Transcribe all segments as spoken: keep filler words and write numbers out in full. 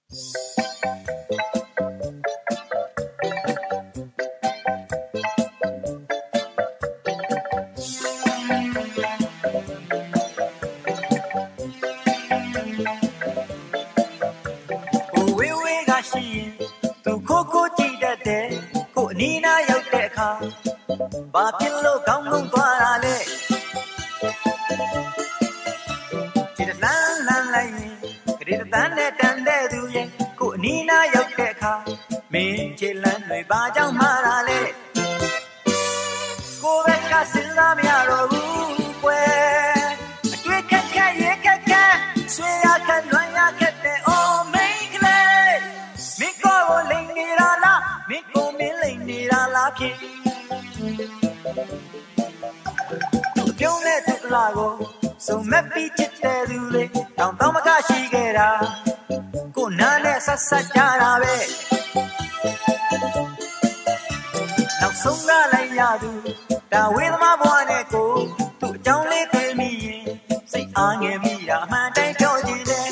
ဘာဖြစ်လို့ကောင်းကုန်သွားတာလဲခြေတလန်းလန်းလိုက်ရင်ကလေးတန်းနဲ့တန်တဲ့သူရဲ့ကိုအနီးနားရောက်တဲ့အခါမင်းခြေလန်းတွေဘာကြောင့်မှားတာလဲကိုယ်ဘက်ကစဉ်းစားမရတော့ဘူးကွယ်အတွေ့ခက်ခက်ရဲခက်ခက်ဆွေရခက်လွမ်းရခက်တဲ့အိုးမိန်းကလေးမင်းကိုယ်ကိုလိမ်နေတာလားမင်းကိုမင်းလိမ်နေတာလားဖြစ်ပြုံးတဲ့သူလာကိုစုံမဲ့ပြီးချစ်တဲ့သူတွေတောင်တောင်မကရှိခဲ့တာကိုနားနဲ့ဆက်ဆက်ကြတာပဲနောက်ဆုံးကလိုက်ရသူဒါဝေသမားဘွားနဲ့ကိုသူ့အကြောင်းလေးသိမိရင်စိတ်အားငယ်မိတာအမှန်တိုင်းပြောကြည့်တယ်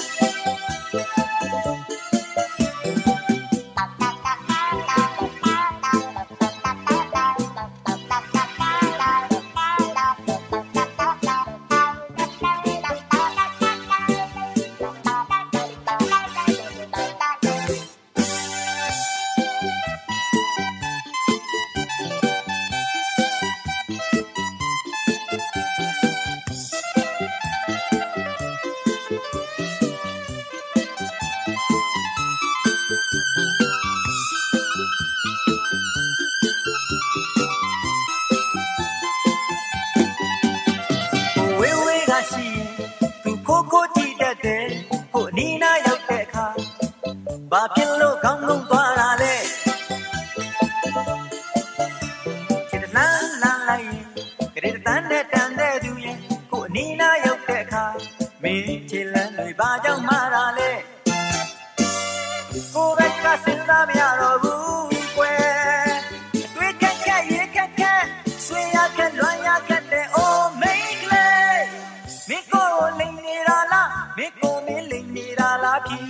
ဘာဖြစ်လို့ကောင်းကောင်းသွားတာလဲခြေတလန်းလန်းလိုက်ရင်ကလေးတန်းနဲ့တန်တဲ့သူရဲ့ကိုအနီးနားရောက်တဲ့အခါမင်းခြေလန်းတွေဘာကြောင့်မှားတာလဲကိုယ်ဘက်ကစဉ်းစားမရတော့ဘူးကွယ်အတွေ့ခက်ခက်ရဲခက်ခက်ဆွေရခက်လွမ်းရခက်တဲ့အိုးမိန်းကလေးမင်းကိုလိမ်နေတာလားမင်းကိုမင်းလိမ်နေတာလားဖြစ်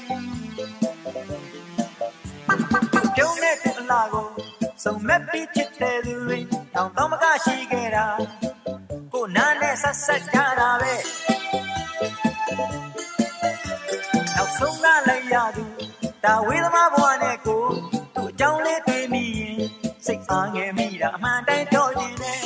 ပြုံးတဲ့သူအလားကိုစုံမဲ့ပြီးချစ်တဲ့သူတွေတောင်တောင်မကရှိခဲ့တာကိုနားနဲ့ဆက်ဆက်ကြတာပဲနောက်ဆုံးကလိုက်ရသူဒါဝေသမားဘွားနဲ့ကိုသူ့အကြောင်းလေးသိမိရင်စိတ်အားငယ်မိတာအမှန်တိုင်းပြောနေတယ်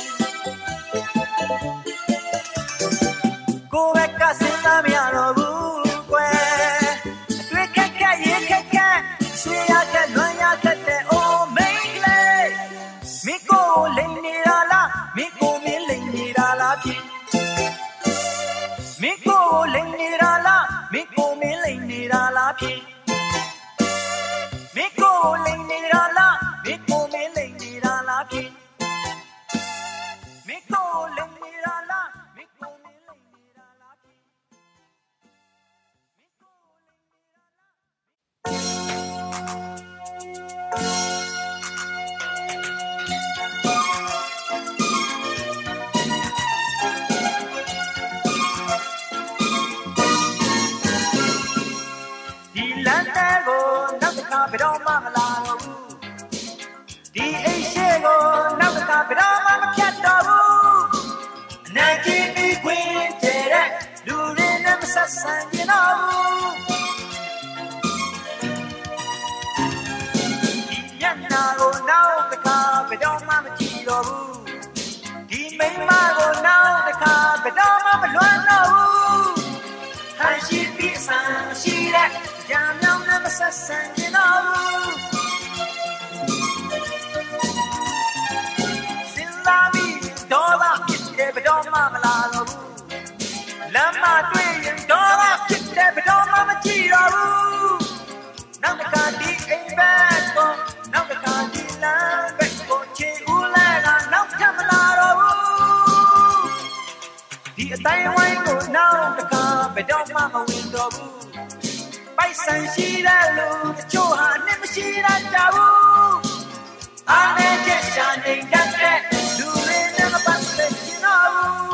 ကိုယ်ဘက်ကစဉ်းစားမရတော့ဘူးကွယ်အတွေ့ခက်ခက်ရဲခက်ခက်ဆွေရခက်လွမ်းရခက်တဲ့အိုးမိန်းကလေးမင်းကိုလိမ်နေတာလားမင်းကိုမင်းလိမ်နေတာလားဖြစ်မင်းကိုလိမ်နေတာလားမင်းကိုမင်းလိမ်နေတာလားဖြစ်မင်းကိုလိမ်နေတာလားမင်းကိုမင်းလိမ်နေတာလားဖြစ်မင်းကိုလိမ်နေတာလားမင်းကိုမင်းလိမ်နေတာလားဖြစ်ဒီလမ်းတဲ့ကိုနောက်တစ်ခါဘယ်တော့မှမလာတော့ဘူးဒီအိတ်ရှိကိုနောက်တစ်ခါဘယ်တော့မှမဖြတ်တော့ဘူးအနိုင်ကြီးပြီးခွင့်ကျတဲ့လူတွေနဲ့မဆက်ဆံကြတော့ဘူးဒီညနာကိုနောက်တစ်ခါဘယ်တော့မှမကြည့်တော့ဘူးဒီမိန်းမကိုနောက်တစ်ခါဘယ်တော့မှမလွမ်းတော့ဘူးဟန်ရှိပြီးဆန်ရှိတဲ့ကြမ်းမြောင်းနဲ့မဆက်ဆံကြတော့ဘူးစဉ်းစားပြီးဒေါသဖြစ်တယ်ဘယ်တော့မှမလာတော့ဘူးလမ်းမတွေ့ရင်ဒေါသဖြစ်တယ်ဘယ်တော့မှမကြည့်တော့ဘူးနောက်တစ်ခါဒီအိမ်ဘက်ကိုနောက်တစ်ခါဒီလမ်းဘက်ကိုချေဦးလဲတာနောက်ထပ်မလာတော့ဘူးဒီအတိုင်းဝိုင်းကိုနောက်တစ်ခါဘယ်တော့မှမဝင်တော့ဘူးပိုက်ဆံရှိတဲ့လူတချို့ဟာနဲ့မရှိတတ်ကြဘူးအားနဲ့ချက်ရှာနေတတ်တဲ့လူတွေနဲ့မပတ်သက်ချင်တော့ဘူး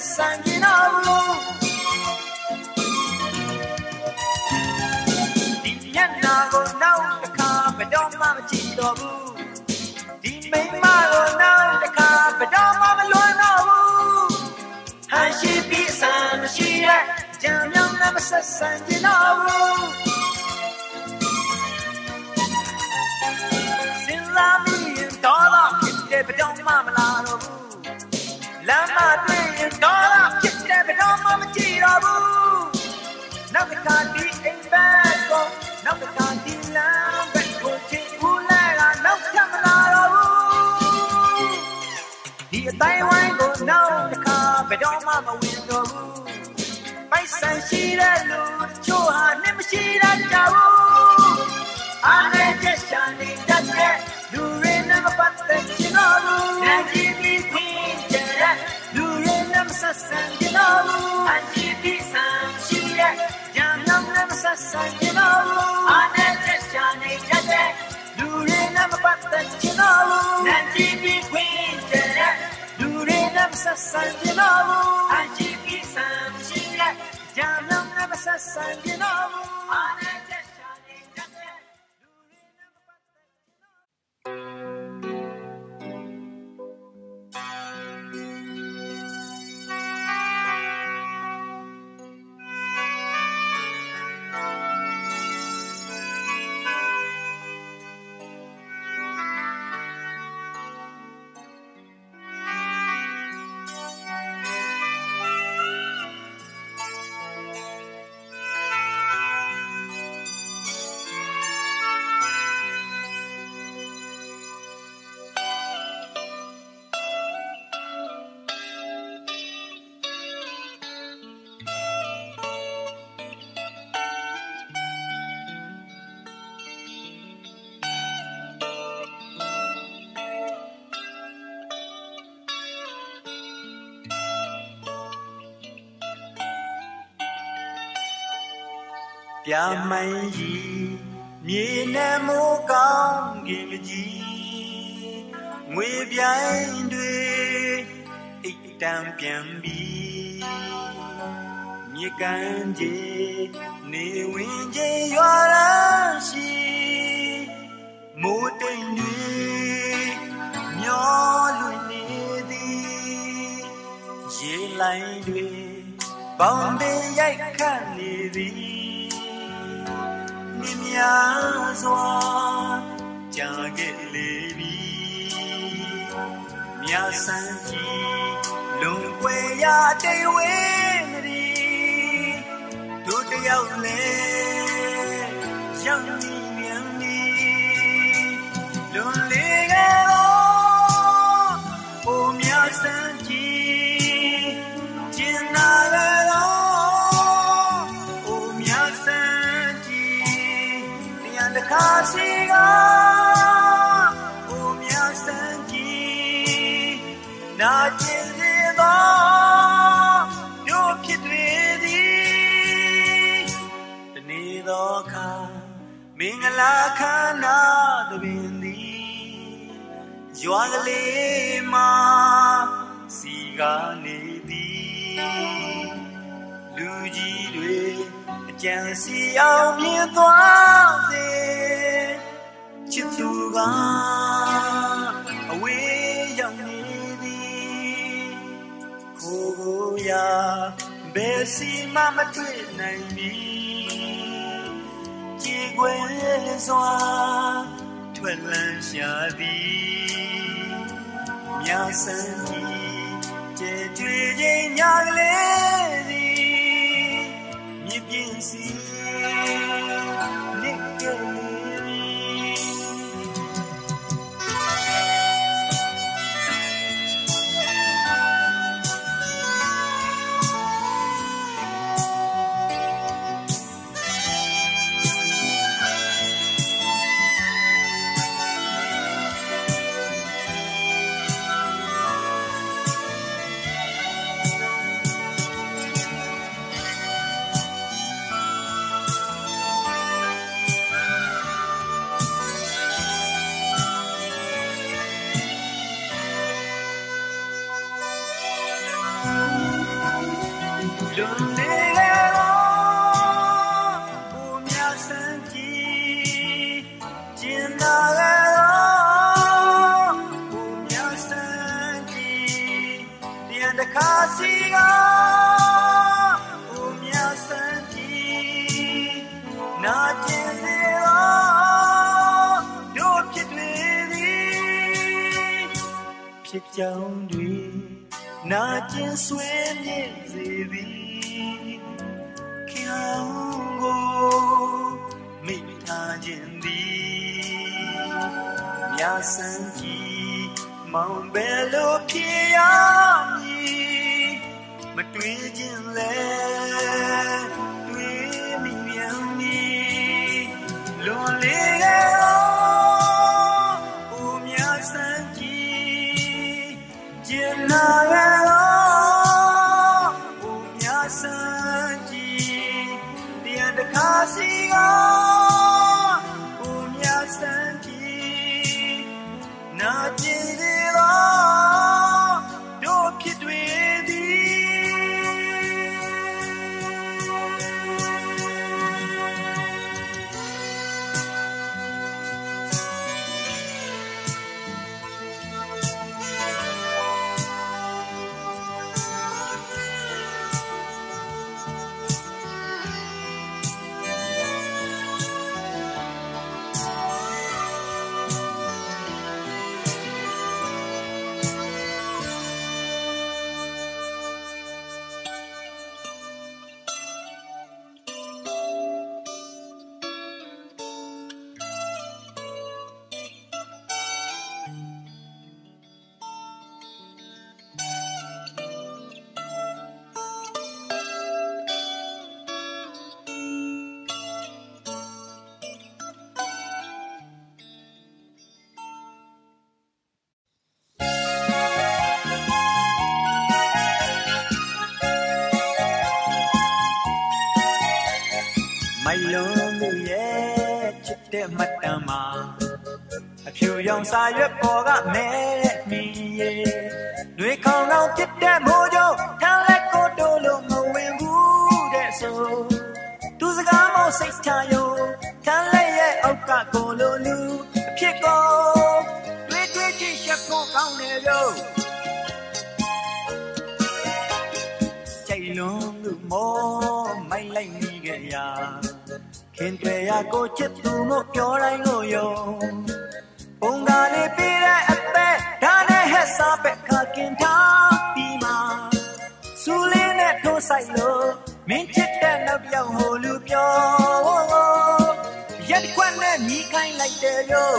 ဆက်ဆံကျင်တော့ဘူးဒီမျက်နှာကိုနောက်တစ်ခါဘယ်တော့မှမကြည့်တော့ဘူးဒီမိန်းမကိုနောက်တစ်ခါဘယ်တော့မှမလွမ်းတော့ဘူးဟန်ရှိပြီးအဆန်မရှိတဲ့ကြံမြောင်းနဲ့မဆက်ဆံကျင်တော့ဘူးစဉ်းစားမိရင်တော့တော့ဖြစ်တယ်ဘယ်တော့မှမလာတော့ဘူးလမ်းမတွေ့ရင်တော့တော့ဖြစ်တယ်ဘယ်တော့မှမကြည့်တော့ဘူးနောက်တစ်ခါဒီအိမ်ဘက်ကိုနောက်တစ်ခါဒီလမ်းဘက်ကိုချစ်ဦးလဲကနောက်ထပ်မလာတော့ဘူးဒီအတိုင်းဝိုင်းကိုနောက်တစ်ခါဘယ်တော့မှမဝင်တော့ဘူးပိုက်ဆံရှိတဲ့လူချို့ဟာနဲ့မရှိတတ်ကြဘူးအားနဲ့ချက်ရှာနေတတ်တဲ့လူတွေနဲ့မပတ်သက်ချင်တော့ဘူးနိုင်ကြည့်ပြီးခွင့်ကြတဲ့လူတွေနဲ့မဆက်ဆံချင်တော့ဘူးအကြည့်ပြီးဆန်းရှိတဲ့ကြံနှောင်းနဲ့မဆက်ဆံချင်တော့ဘူးအားနဲ့ချက်ရှာနေတတ်တဲ့လူတွေနဲ့မပတ်သက်ချင်တော့ဘူးနိုင်ကြည့်ပြီးခွင့်ကြတဲ့လူတွေနဲ့မဆက်ဆံချင်တော့ဘူးအကြည့်ပြီးဆန်းရှိတဲ့ကြံနှောင်းနဲ့မဆက်ဆံချင်တော့ဘူးအားနဲ့ချက်ရှာနေတတ်တဲ့လူတွေနဲ့မပတ်သက်ပြမိုင်းကြီးမြေနဲ့မိုးကောင်းကင်ကြီးငွေပြိုင်တွေအိတ်တံပြန်ပြီးမြေကန်ကြီးနေဝင်ကြီးရွာရရှိမိုးတိမ်တွေမျောလွင်နေသည်ရေလိုင်းတွေပေါင်ပင်ရိုက်ခတ်နေသည်များစွာကြာခဲ့လေပြီမြတ်ဆန်းကြီးလုံွယ်ရတိတ်ဝေးမရီတို့တယောက်လေရောက်နေမြန်ပြီလွန်လေခဲ့တော့အိုမြတ်ဆန်းကြီးကျင်နာခဲ့တော့ခါစီကအိုမြတ်ဆန်းကြီးနာကျင်စေသောတို့ဖြစ်တွေသည်တနေ့သောအခါမင်္ဂလာခန္ဓာသဘင်သည်ရွာကလေးမှာစီကနေသည်လူကြီးတွေအကြံစီအောင်မြင်သွားစေချစ်သူကအဝေးရောက်နေသည်ကိုကိုရာဘယ်စီမှမတွေ့နိုင်ပြီကြည်ခွေစွာထွက်လန်းရှာသည်မြတ်ဆန်းကြီးကျေတွေ့ခြင်းညာကလေးသည်မြစ်ပြင်းစီနိကလွန်လေခဲ့တော့ဦးမြဆန်းကြည်ကျင်နာခဲ့တော့ဦးမြဆန်းကြည်ပြန်တစ်ခါစီကဦးမြဆန်းကြည်နာကျင်လေတော့တို့ဖြစ်တွေသည်ဖြစ်ကြောင်းတွေနာကျင်ဆွေးမြင့်စေသည်ခေါင်းကိုမိထားခြင်းသည်မြဆန်းကြည်မောင်ပဲလို့ဖြစ်ရမည်မတွေ့ခြင်းလဲတွေ့မိပြန်မည်လွန်လေခဲ့တော့ဦးမြဆန်းကြည်ကျင်နာခဲ့စီကဦးမြဆန်းကြည်နာကျင်စေသောတို့ဖြစ်တွေသည်မိုင်လုံးလူရဲ့ချစ်တဲ့မှတ်တမ်းမှာအဖြူရောင်စာရွက်ပေါ်ကမဲတဲ့မီရဲ့တွေခေါင်ကောင်ဖြစ်တဲ့မိုးကြိုးထမ်းလက်ကိုတိုးလို့မဝင်ဘူးတဲ့ဆိုသူစကားမို့စိတ်ချယုံထမ်းလက်ရဲ့အောက်ကကိုလိုလူအဖြစ်ကိုတွေးတွေးကြည့်ချက်ကိုကောင်းနေလို့ကြိုင်လုံးလူမောမိုင်လိုက်မိခဲ့ရာခင်တွေရကိုချစ်သူမို့ပြောတိုင်းကိုယုံပုံကလေးပြီးတဲ့အသက်ဒါနဲ့ဟက်စားပဲခါကင်ထားပြီးမှစူးလေးနဲ့ထိုးဆိုင်လို့မင်းချစ်တဲ့နောက်ပြောင်ဟိုလူပြောရက်ခွက်နဲ့ညီခိုင်းလိုက်တယ်လို့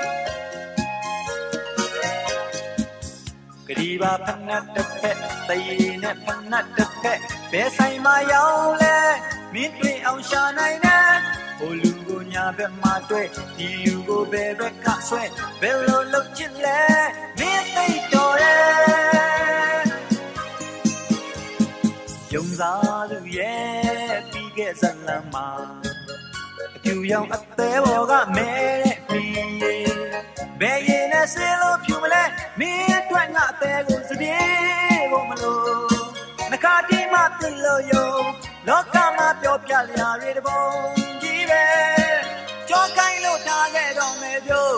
ကလေးပါဖနတ်တစ်ဖက်တရေနဲ့ဖနတ်တစ်ဖက်ဘယ်ဆိုင်မှာရောက်လဲမင်းတွေ့အောင်ရှာနိုင်တယ်ဟိုလူကိုညာဘက်မှာတွေ့ဒီလူကိုဘယ်ဘက်ကဆွဲဘယ်လိုလုပ်ချစ်လဲမင်းသိတော်ရဲ့ယုံစားသူရဲ့ပြီးခဲ့ဇလမ်းမှာအပြူရောင်အသေးပေါ်ကမဲတဲ့မီးရဲ့ဘယ်ရင်နဲ့ဆင်းလို့ဖြူမလဲမင်းအတွက်ငါအသေးကိုစပြေးဖို့မလို့နှခါတီးမှသိလို့ယုံလောကမှာပြောပြလျာတွေတပုံကြီးပဲကြောကိုင်းလို့ထားခဲ့တော့မယ်ပြို့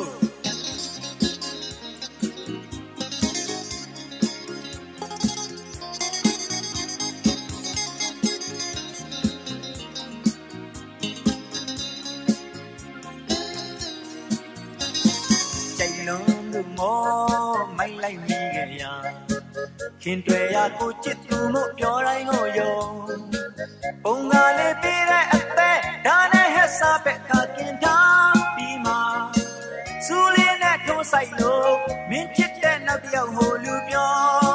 ကြိုင်လုံးလူမောမိုက်လိုက်မိခဲ့ရာခင်တွေရကိုချစ်သူမို့ပြောတိုင်းကိုယုံပုံကလေးပြီးတဲ့အသက်ဒါနဲ့ဟက်စားပဲခါကင်ထားပြီးမှစူးလေးနဲ့ထိုးဆိုင်လို့မင်းချစ်တဲ့နောက်တစ်ယောက်ဟိုလူပြော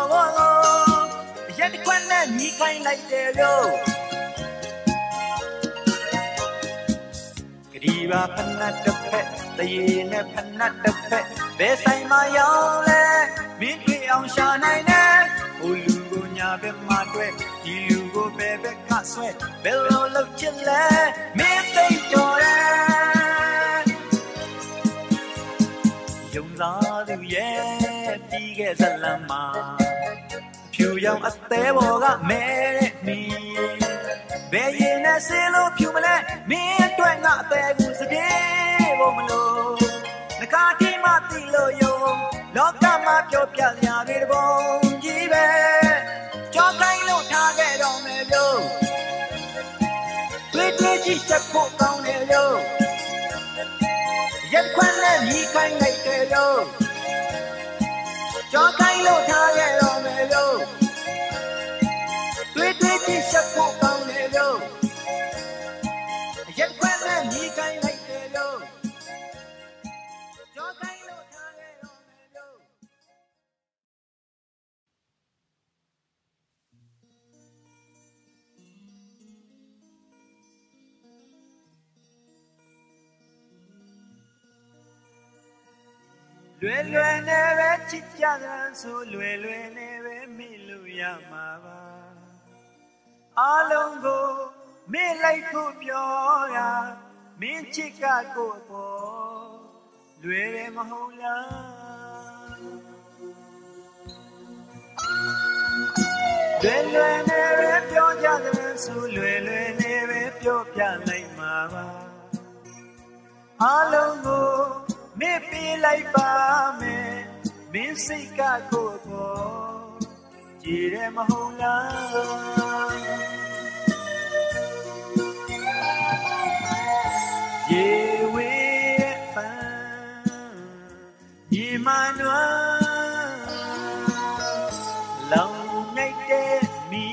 ရက်ခွက်နဲ့ညီခိုင်းလိုက်တယ်လို့ကလေးပါဖနတ်တစ်ဖက်တရေနဲ့ဖနတ်တစ်ဖက်ဘယ်ဆိုင်မှာရောက်လဲမင်းတွေ့အောင်ရှာနိုင်တယ်ဟိုလူကိုညာဘက်မှာတွေ့ဒီလူကိုဘယ်ဘက်ကဆွဲဘယ်လိုလုပ်ချင်လဲမင်းသိတော်ရဲ့ယုံစားသူရဲ့ပြီးခဲ့ဇလမ်းမှာဖြူရောင်အသေးပေါ်ကမဲတဲ့မီးစေလို့ဖြူမလဲမင်းအတွက်ငါအသေးကိုစပြေးဖို့မလို့နှခါတိမသိလို့ယုံလောကမှာပြောပြစရာတွေတပုံကြီးပဲကြောက်တိုင်းလို့ထားခဲ့တော့မယ်လို့တွေ့တွေ့ကြည့်ချက်ဖို့ကောင်းတယ်လို့ရက်ခွန်းနဲ့မြည်ခိုင်းလိုက်တယ်လို့ကြောက်တိုင်းလို့ထားခဲ့တော့မယ်လို့တွေ့တွေ့ကြည့်ချက်ဖို့ကောင်းတယ်လို့ရက်ခွန်းနဲ့မြည်ခိုင်းလိုက်တယ်လို့ကြောက်တိုင်းလို့ထားခဲ့တော့မယ်လို့လွယ်လွယ်နဲ့ပဲချစ်ကြတယ်ဆိုလွယ်လွယ်နဲ့ပဲမေ့လို့ရမှာပါအားလုံးကိုမေ့လိုက်ဖို့ပြောတာမင်းချစ်ကကိုယ်ပေါ်လွယ်တယ်မဟုတ်လားလွယ်လွယ်နဲ့ပဲပြောကြတယ်ဆိုလွယ်လွယ်နဲ့ပဲပြောပြလိုက်မှာပါအားလုံးကိုမေ့ပြေးလိုက်ပါမယ်မင်းစိတ်ကကိုယ်ပေါ်ကြည်တယ်မဟုတ်လားရေဝေးပန်းညီမနွမ်းလောင်နိုင်တဲ့မီ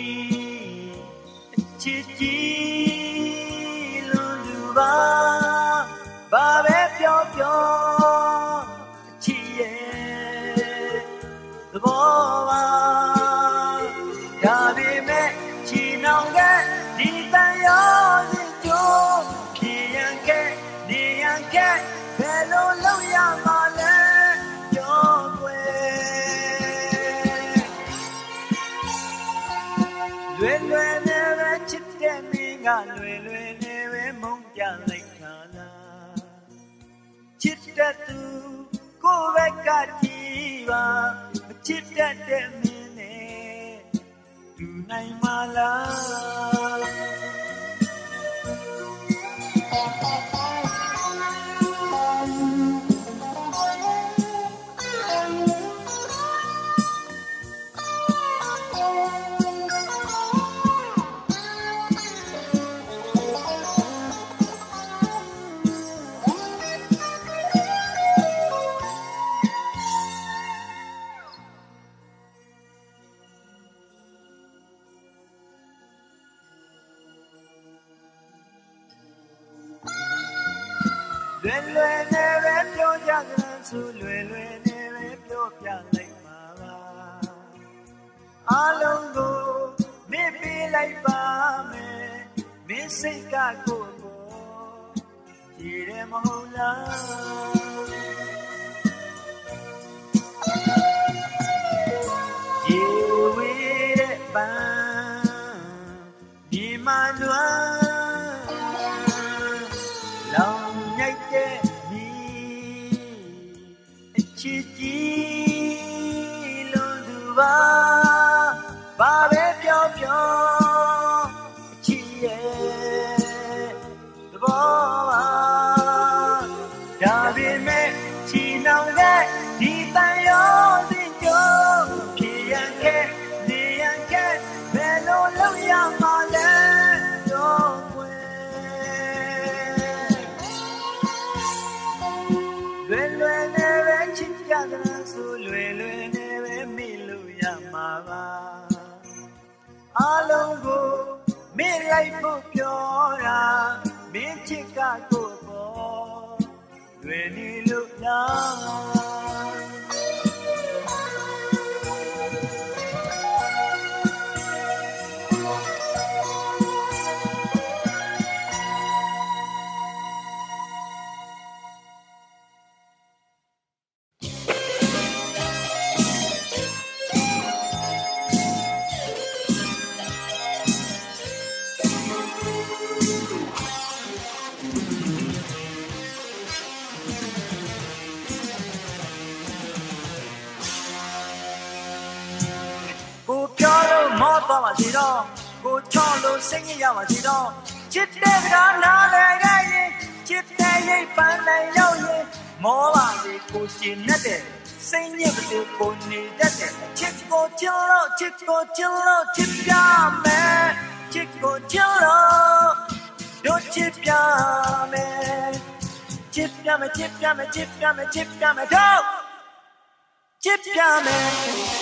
ချစ်ကြည်လွန်သူပါဘာပဲပြောပြောအချစ်ရဲ့သဘောပါဒါပေမဲ့ချီနှောင်တဲ့ဒီတန်ရောစစ်ကြိုးဖြေရန်ခဲ့နေရန်ခဲ့ဘယ်လိုလုပ်ရမှာလဲပြောွယ်လွယ်လွယ်နဲ့ပဲချစ်တဲ့မင်းကလွယ်လွယ်နဲ့ပဲမုန်းကြလိုက်တာလားချစ်တဲ့သူကိုယ်ပဲကကြည့်ပါမချစ်တတ်တဲ့မင်းနဲ့သူနိုင်မလားလွယ်လွယ်နဲ့ပဲပြောကြတယ်ဆိုလွယ်လွယ်နဲ့ပဲပြောပြလိုက်မှာပါအားလုံးကိုမေ့ပေးလိုက်ပါမယ်မင်းစိတ်ကကိုယ်ပေါ်ကြည်တယ်မဟုတ်လားရေဝေးတဲ့ပန်းဒီမနွမ်းလောင်တဲ့မီအချစ်ကြီးလွန်သူပါဘာပဲပြောပြောအချစ်ရဲ့သဘောပါဒါပေမဲ့ချီနှောင်တဲ့ဒီတန်ရောစစ်ကြိုးဖြေရန်ခဲ့နေရန်ခဲ့ဘယ်လိုလုပ်ရမှာလဲပြောလွယ်လွယ်နဲ့ပဲချစ်ကြတယ်ဆိုလွယ်လွယ်နဲ့ပဲမေ့လို့ရမှာပါအားလုံးကိုမေ့လိုက်ဖို့ပြောတာမင်းချစ်ကကိုယ်ပေါ်လွယ်နေလို့လားမောသွားပါစေတော့ကိုချော့လို့စိတ်ညစ်ရပါစေတော့ချစ်တဲ့ကနားလေခဲ့ရင်ချစ်တဲ့ရိပ်ပန်းနိုင်လို့ရင်မောပါစေကိုရှင်နဲ့တဲ့စိတ်ညစ်ပါစေကိုနေတတ်တဲ့ချစ်ကိုချစ်လို့ချစ်ကိုချစ်လို့ချစ်ပြမယ်ချစ်ကိုချစ်လို့တို့ချစ်ပြမယ်ချစ်ပြမယ်ချစ်ပြမယ်ချစ်ပြမယ်ချစ်ပြမယ်တို့ချစ်ပြမယ်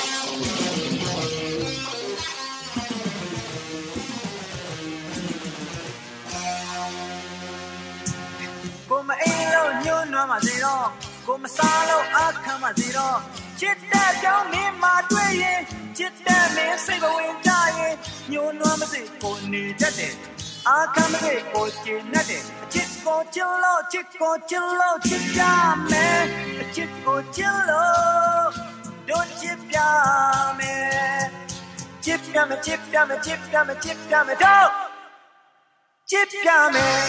ကိုမအိမ်လို့ညှိုးနွမ်းပါစေတော့ကိုမစားလို့အခမ်းပါစေတော့ချစ်တဲ့ကြောင့်မင်းမတွေ့ရင်ချစ်တဲ့မင်းစိတ်ဘဝင်ကြရင်ညှိုးနွမ်းမစေကိုနေတတ်တယ်အခမ်းမစေကိုကျင်နဲ့တယ်အချစ်ကိုချစ်လို့ချစ်ကိုချစ်လို့ချစ်ပြမယ်အချစ်ကိုချစ်လို့တို့ချစ်ပြမယ်ချစ်ပြမယ်ချစ်ပြမယ်ချစ်ပြမယ်ချစ်ပြမယ်တို့ချစ်ပြမယ်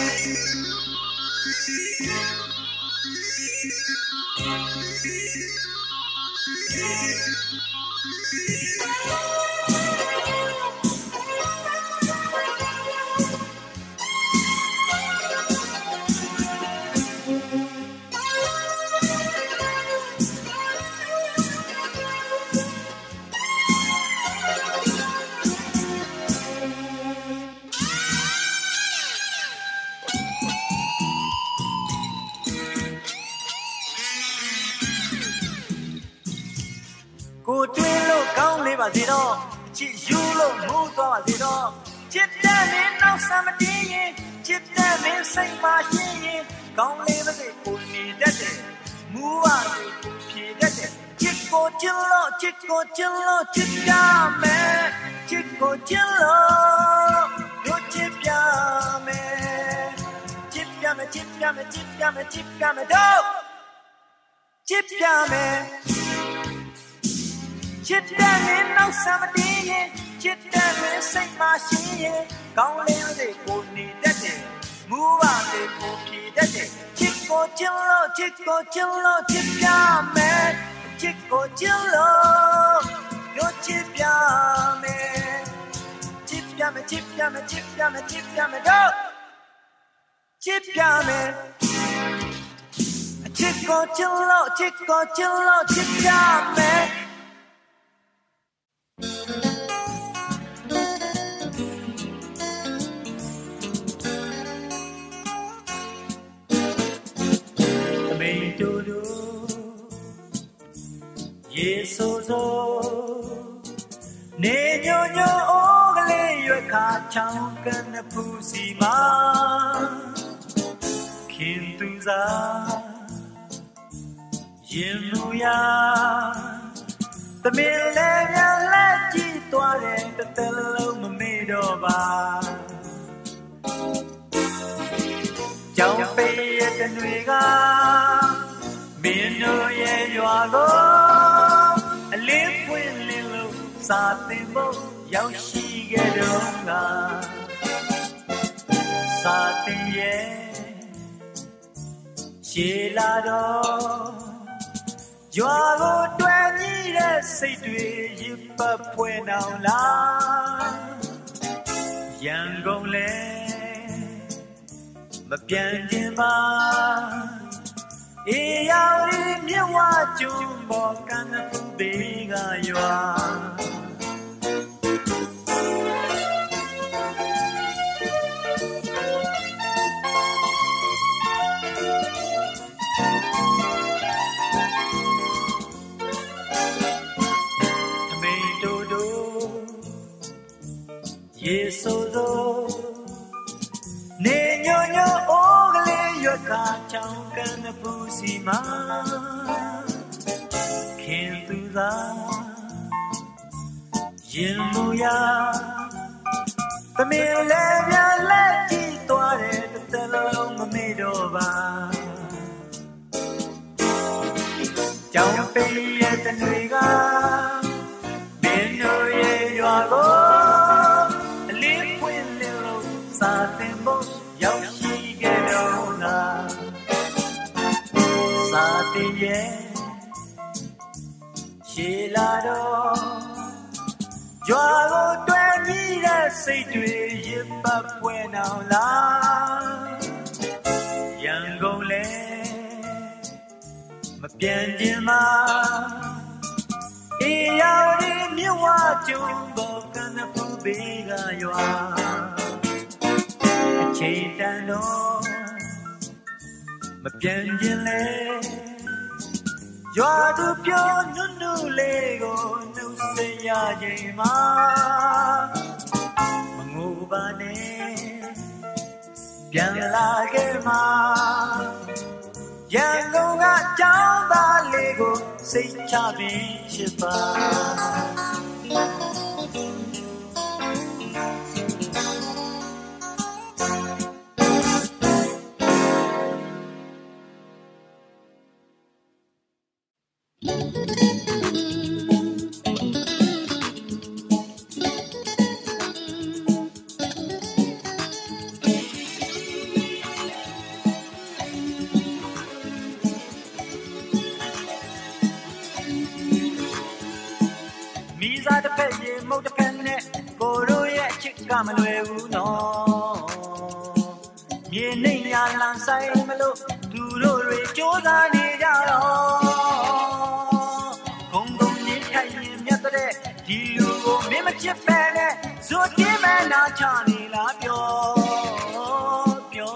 ကိုတွင်းလို့ကောင်းလေးပါစေတော့ချစ်ယူလို့မိုးသွားပါစေတော့ချစ်တဲ့မင်းနောက်ဆံမတင်းရင်ချစ်တဲ့မင်းစိတ်ပါရှင်းရင်ကောင်းလေးပါစေကိုနေတတ်တယ်မူပါစေကိုဖြေတတ်တယ်ချစ်ကိုချစ်လို့ချစ်ကိုချစ်လို့ချစ်ပြမယ်ချစ်ကိုချစ်လို့တို့ချစ်ပြမယ်ချစ်ပြမယ်ချစ်ပြမယ်ချစ်ပြမယ်ချစ်ပြမယ်တို့ချစ်ပြမယ်ချစ်တဲ့မင်းနောက်ဆံမတင်းရင်ချစ်တဲ့မင်းစိတ်မှရှင်းရင်ကောင်းလေးတွေကိုနေတတ်တယ်မူပါစေကိုဖြေတတ်တယ်ချစ်ကိုချစ်လို့ချစ်ကိုချစ်လို့ချစ်ပြမယ်ချစ်ကိုချစ်လို့တို့ချစ်ပြမယ်ချစ်ပြမယ်ချစ်ပြမယ်ချစ်ပြမယ်ချစ်ပြမယ်တို့ချစ်ပြမယ်ချစ်ကိုချစ်လို့ချစ်ကိုချစ်လို့ချစ်ပြမယ်ယေဆိုဆိုနေညိုညိုအိုးကလေးရွက်ခါချောင်းကန်ဖူးစီမာခင်သူစားရင်လူယာသမီးလေးများလက်ကြည့်သွားတဲ့တသက်လုံးမမေ့တော့ပါကြောင်ပေးရဲ့တနွေကမင်းတို့ရဲ့ရွာကိုအလင်းပွင့်လင်းလို့စာသင်ဖို့ရောက်ရှိခဲ့တော့ကစာသင်ရဲ့ရှေးလာတော့ရွာကိုတွယ်ညီတဲ့စိတ်တွေရစ်ပတ်ဖွယ်နောင်လာရန်ကုန်လဲမပြန်ခြင်းပါအေးရောင်ရီမြဝကျွန်းပေါ်ကမ်းဖူးဘေးကရွာထမိန်တူတူရေဆိုဆိုနေညိုညိုအိုးကလေးရွက်ခါချောင်းကန်ဖူးစီမာခင်သူသာရင်လူယာသမီးလေးများလက်ကြည့်သွားတဲ့တစ်သက်လုံးမမေ့တော့ပါကြောင်ပေးရဲ့တနွေကမင်းတို့ရဲ့ရွာကိုအလင်းပွင့်လင်းလို့စာသင်ဖို့ရောက်ရှိခဲ့တော့လားစာသင်ရဲ့ရှေးလာတော့ရွာကိုတွယ်ညီတဲ့စိတ်တွေရစ်ပတ်ပွဲနောင်လားရန်ကုန်လဲမပြန်ခြင်းမှာအေးရောင်ဒီမြဝကျုံပေါ်ကနဖူးဘေးကရွာအချိန်တန်တော့မပြန်ခြင်းလဲရွာသူပြောနုနုလေးကိုနှုတ်ဆက်ရခြင်းမှာမငိုပါနဲ့ပြန်လာခဲ့မှာရန်ကုန်ကကြောင်းသားလေးကိုစိတ်ချပြီးချစ်ပါမုတ်တဖက်နဲ့ကိုတို့ရဲ့ချစ်ကမလွယ်ဘူးနော်မြေနှိမ်ညာလန်ဆိုင်မလို့သူတို့တွေကြိုးစားနေကြတော့ဂုံဂုံကြီးထိုင်ရင်မြတ်တဲ့ဒီလူကိုမင်းမချစ်ပဲနဲ့ဇွတ်တင်းမဲနာချနေလားပြောပြော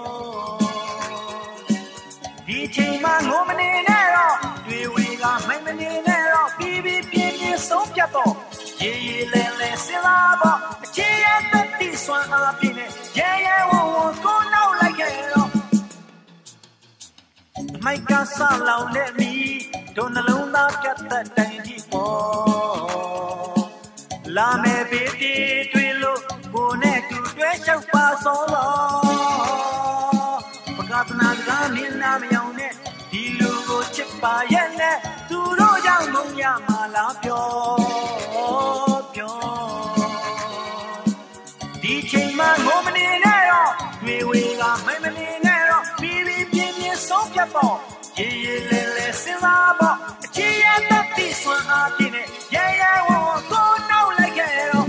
ဒီချိန်မှာငိုမနေနဲ့တော့တွေဝေကမိုင်မနေနဲ့တော့ပြီးပြီးပြင်းပြင်းဆုံးဖြတ်တော့ရေရေလဲလဲစင်လာပေါ့အခြေရတဲ့တိဆွမ်းအားပြင်းနဲ့ရဲရဲဝဝကိုနောက်လိုက်ခဲ့တော့မိုက်ကဆလောင်နဲ့မီတို့နှလုံးသားပြတ်တဲ့တိုင်ဒီပေါ်လာမယ်ဘေးတီတွေ့လို့ကိုနဲ့တူတွဲလျှောက်ပါဆုံးတော့ပကပနာကမင်းနာမယောင်နဲ့ဒီလူကိုချစ်ပါရဲ့နဲ့သူတို့ကြောင့်မုံရမှာလားပြောဒီချိန်မှာငိုမနေနဲ့တော့တွေဝေကမိုင်မနေနဲ့တော့ပြီးပြီးပြင်းပြင်းဆုံးဖြတ်ပေါ့ရေရေလဲလဲစဉ်းစားပေါ့အခြေရတဲ့တိဆွမ်းအားပြင်းနဲ့ရဲရဲဝဝကိုနောက်လိုက်ခဲ့တော့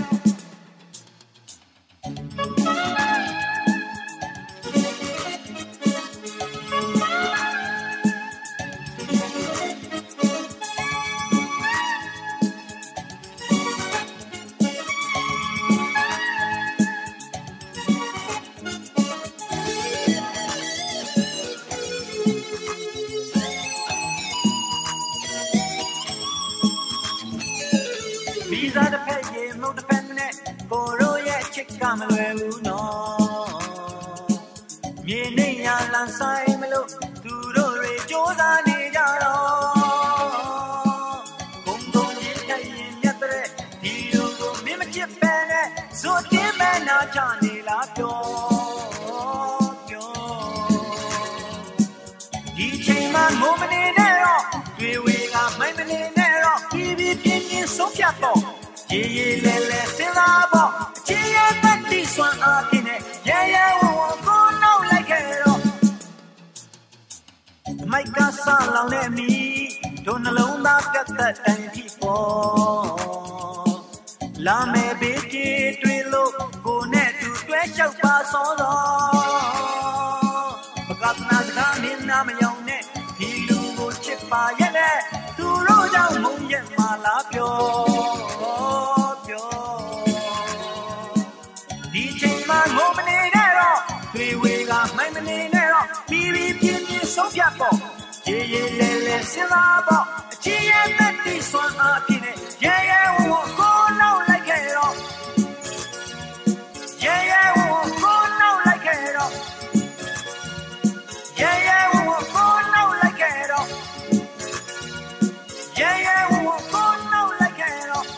မလွယ်ဘူးနော်မြေနှိမ်ညာလန်ဆိုင်မလို့သူတို့တွေကြိုးစားနေကြတော့ဂုံဂုံကြီးထိုင်ရင်မြတ်တဲ့ဒီလူကိုမင်းမချစ်ပဲနဲ့ဇွတ်တင်းမဲနာချနေလားပြောပြောဒီချိန်မှာငိုမနေနဲ့တော့တွေဝေကမိုင်မနေနဲ့တော့ပြီးပြီးပြင်းပြင်းဆုံးဖြတ်တော့ရေရေလဲလဲစဉ်းစားပေါ့အခြေရတဲ့တိဆွမ်းအားပြင်းနဲ့ရဲရဲဝဝကိုနောက်လိုက်ခဲ့တော့မိုက်ကဆလောင်နဲ့မီတို့နှလုံးသားပြတ်တဲ့တိုင်ဖြစ်ပေါ်လာမယ်ဘေးတီတွေ့လို့ကိုနဲ့တူတွဲလျှောက်ပါစောတော့ပကပနာကမင်းနာမယောင်နဲ့ဒီလူကိုချစ်ပါရဲ့နဲ့သူတို့ကြောင့်မုံရဲ့မှာလားပြောဒီချိန်မှာငိုမနေနဲ့တော့တွေဝေကမိုင်မနေနဲ့တော့ပြီးပြီးပြင်းပြင်းဆုံးဖြတ်ပေါ့ရေရေလဲလဲစဉ်းစားပေါ့အခြေရတဲ့တိဆွမ်းအားပြင်းနဲ့ရဲရဲဝဝကိုနောက်လိုက်ခဲ့တော့ရဲရဲဝဝကိုနောက်လိုက်ခဲ့တော့ရဲရဲဝဝကိုနောက်လိုက်ခဲ့တော့ရဲရဲဝဝကိုနောက်လိုက်ခဲ့တော့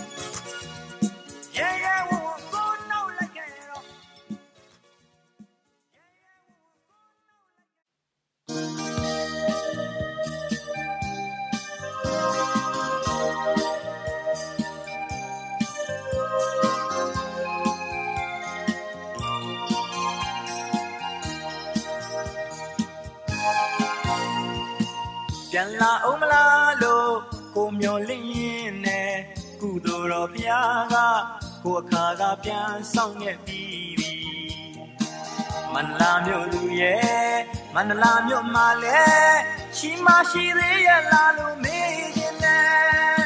ရဲရဲဝဝကိုနောက်လိုက်ခဲ့တော့ပြန်လာအောင်မလားလို့ကိုမျောလင်းရင်နဲ့ကုသိုလ်တော်ဘုရားကကိုကိုအခါကပြန်ဆောင်ခဲ့ပြီးပြီမန္တလာမြို့လူရဲ့မန္တလာမြို့မှာလဲရှိမရှိသေးရဲ့လားလို့မေးခြင်းနဲ့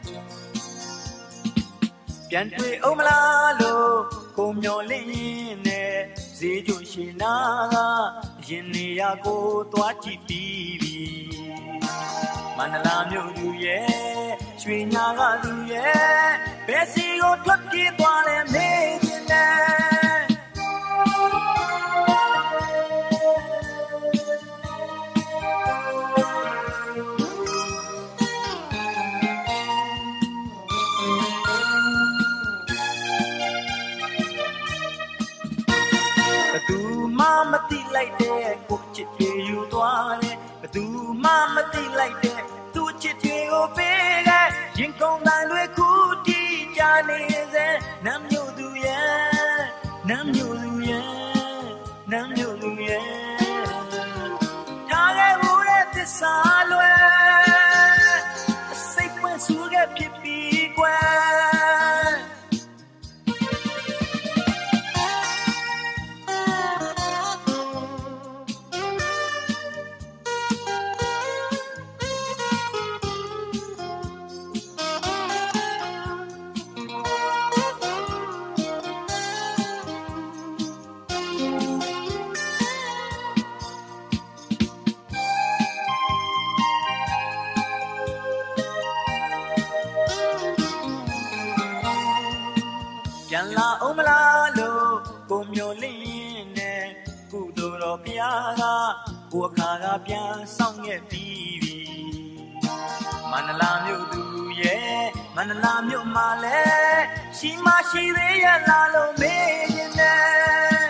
ပြန်တွေ့အောင်မလားလို့ကိုမျောလင်းရင်နဲ့ဈေးကျရှင်နာကရင်နေရကိုသွားကြည့်ပြီးပြီမန္တလာမြို့လူရဲ့ရွှေညာကလူရဲ့ဘယ်စီကိုထွက်ပြေးသွားလဲမေးခြင်းနဲ့ဘသူမှမသိလိုက်တဲ့ကိုချစ်တွေယူသွားတယ်ဘသူမှမသိလိုက်တဲ့သူချစ်တွေကိုပေးခဲ့ရင်ကုန်တန်တွေခုတီးကြနေစေနမ်းမြို့သူရဲ့နမ်းမြို့သူရဲ့နမ်းမြို့သူရဲ့ထားခဲ့မှုတဲ့သစ္စာလွယ်စိတ်ပွင့်ဆူခဲ့ဖြစ်ပြီးကွယ်ပြန်လာအောင်မလားလို့ကိုမျောလင်းရင်နဲ့ကုသိုလ်တော်ဘုရားကကိုအခါကပြန်ဆောင်ခဲ့ပြီးပြီမန္တလာမြို့သူရဲ့မန္တလာမြို့မှာလဲရှိမရှိသေးရဲ့လားလို့မေးရင်နဲ့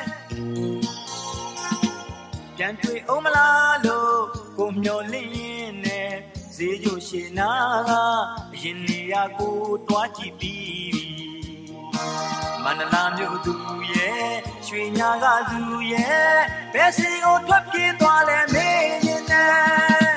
ပြန်တွေ့အောင်မလားလို့ကိုမျောလင်းရင်နဲ့ဈေးကျရှင်နာကအရင်နေရကိုတွားကြည့်ပြီးမန္တလာမြို့သူရဲ့ရွှေညာကသူရဲ့ဘယ်စီကိုထွက်ပြေးသွားလဲမေးရင်နဲ့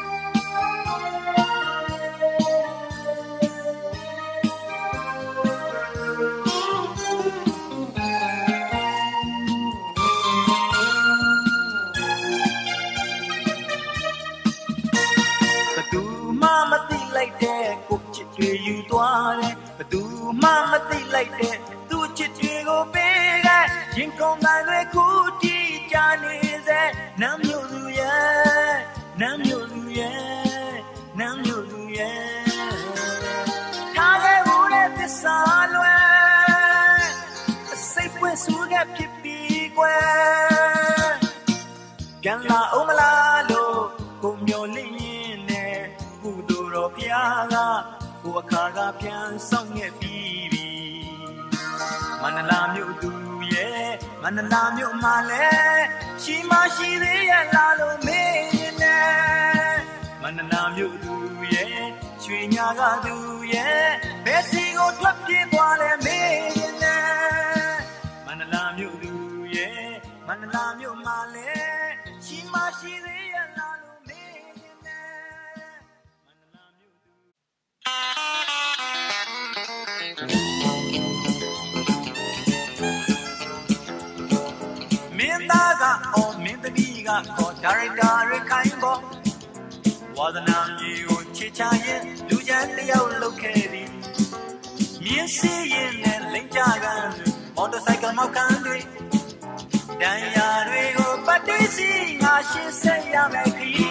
ဘသူမှမသိလိုက်တဲ့ကိုချစ်တွေယူသွားတယ်ဘသူမှမသိလိုက်တဲ့သူချစ်တွေကိုပေးခဲ့ရင်ကုန်တန်တွေခုတီးကြနေစေနမ်းမြို့သူရဲ့နမ်းမြို့သူရဲ့နမ်းမြို့သူရဲ့ထားခဲ့မှုတဲ့သစ္စာလွယ်စိတ်ပွင့်ဆူခဲ့ဖြစ်ပြီးကွယ်ပြန်လာအောင်မလားလို့ကိုမျောလင်းရင်နဲ့ကုသိုလ်တော်ဘုရားကကိုအခါကပြန်ဆောင်ခဲ့ပြီးပြီမန္တလာမြို့သူရဲ့မန္တလာမြို့မှာလဲရှိမရှိသေးရဲ့လားလို့မေးရင်နဲ့မန္တလာမြို့သူရဲ့ရွှေညာကသူရဲ့ဘယ်စီကိုထွက်ပြေးသွားလဲမေးရင်နဲ့မန္တလာမြို့သူရဲ့မန္တလာမြို့မှာလဲရှိမရှိသေးရဲ့လားလို့မေးရင်နဲ့မန္တလာမြို့သူမင်းသားကအော်မင်းသမီးကခေါ်ဒါရိုက်တာရခိုင်ပေါ်ဝါသနာမြေကိုချေချရင်လူချမ်းတယောက်လုတ်ခဲ့သည်မြင်းစည်းရင်နဲ့လိမ့်ကြကန်မော်တော်ဆိုင်ကမောက်ကန်တွေတန်ရာတွေကိုပတ်တိစီငါရှင်းဆက်ရမယ်ခီး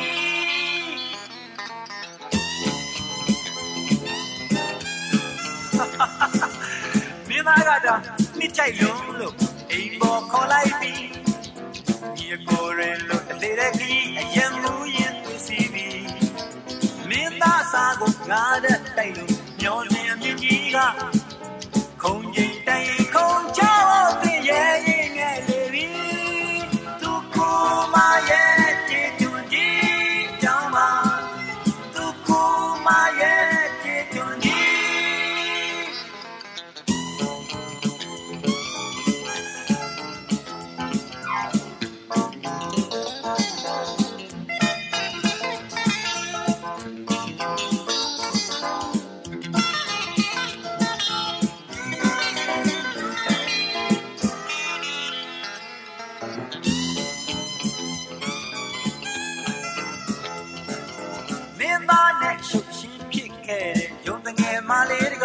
မင်းသားကတော့နှစ်ချိုက်လုံးလို့အိမ်ပေါ်ခေါ်လိုက်ပြီးဒီကိုရဲလို့တလေတဲ့ကြီးအယံမူရင်သူစီပြီးမင်းသားစားကိုငါတဲ့တိုက်လို့ညောနေအမြင့်ကြီးကခုံကြီးတိုင်ခုံချောတဲ့ရဲ့ရင်ငယ်လေပြီးသူကိုမရဲ့ကြည်တွန်ကြီးကြောင်းမှာသူကိုမရဲ့ကြည်တွန်ကြီး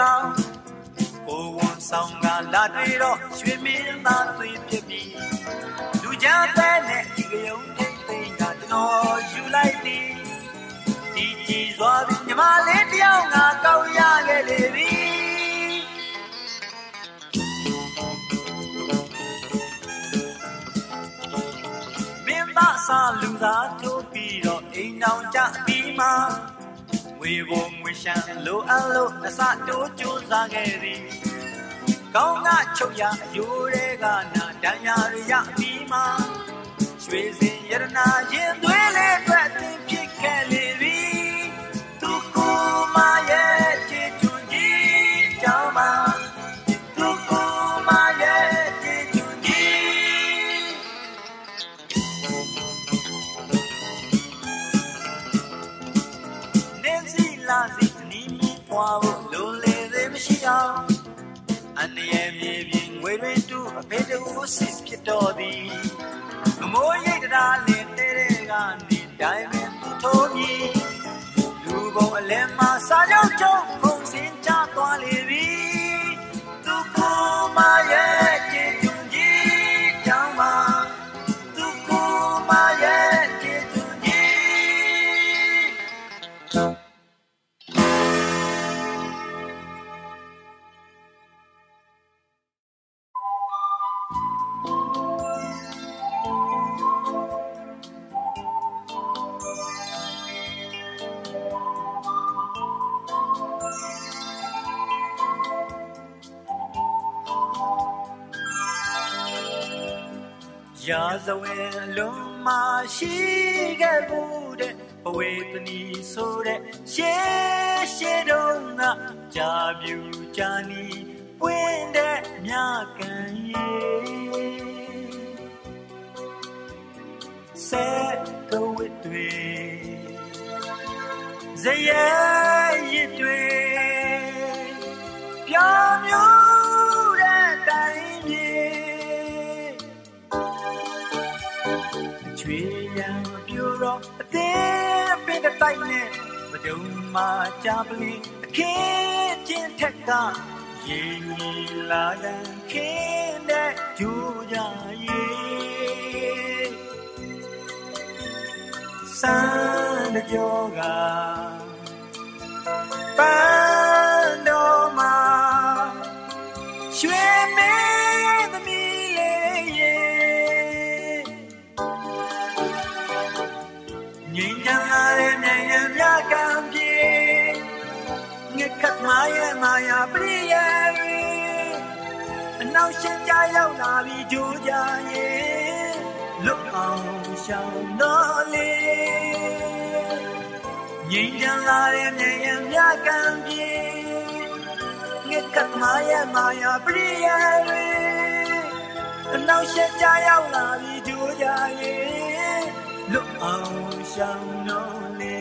ကောင်ကိုဝန်ဆောင်ကလာတွေ့တော့ရွှေမင်းသားသွေးပြပြီလူချမ်းတဲ့နဲ့ဒီကယုံထိတ်သိမ်းကကျွန်တော်ယူလိုက်သည်ဒီကြည်စွာပြီးညီမလေးတယောက်ငါကောက်ရခဲ့လေပြီမင်းသားစားလူသားထိုးပြီးတော့အိမ်အောင်ကြပြီးမှဝေဘုံဝေရှမ်းလိုအပ်လို့အစတိုးကြိုးစားခဲ့သည်ကောင်းကချုပ်ရအယိုးတွေကနာတန်ရာရပြီးမှရွှေစင်ရတနာရင်သွေးလေးအတွက်တင်ဖြစ်ခဲ့လေပြီသူကူမရဲ့ချစ်ချွန်ကြီးကြောင်းပါသူကူမရဲ့ချစ်ချွန်ကြီးနေစီလာစီနီမီပွားဖို့လိုလေသေးမရှိအောင်အနေရဲ့မြေပြင်ငွေတွေတူအဖေတူစစ်ဖြစ်တော်သည်မမိုးရိတ်တရားလင်းတဲ့ကနေတိုင်းပင်သူထိုးပြီးလူပုံအလဲမှာစာချုပ်ကျုံပုံစင်ချသွားလေပြီသူကူမရဲ့ချစ်ချွန်ကြီးကြောင်းပါသူကူမရဲ့ချစ်ချွန်ကြီးရာဇဝင်လုံးမရှိခဲ့ဘူးတဲ့ဘဝေတနီဆိုတဲ့ရှေးရှေးတုန်းကကြာပြူကြာနီပွင့်တဲ့မြကန်ရီဆက်ကဝစ်တွေဇယေရစ်တွေပြောင်းမျိုးတဲ့တိုင်းမြေချွေရံပြူတော့အသေးပင်တိုက်နဲ့မဒုံမှာကြာပလင်းအခင်းချင်းထက်ကရေကြီးလာတဲ့ခင်းတဲ့ကြိုးကြရေစမ်းတဲ့ကြောကပန်းတော်မှာရွှေမင်းသမီးလေးရေငြိမ်းချမ်းလာတဲ့မြတ်ရမြတ်ကံပြေငှက်ခတ်မရဲ့မာယာပရိယေအနောက်ရှင်းကြရောက်လာပြီးကြိုးကြရေလွတ်အောင်ရှောင်းတော်လေငြိမ်းချမ်းလာတဲ့မြတ်ရမြတ်ကံပြေငှက်ခတ်မရဲ့မာယာပရိယေအနောက်ရှင်းကြရောက်လာပြီးကြိုးကြရေလွတ်အောင်ရှောင်းတော်လေ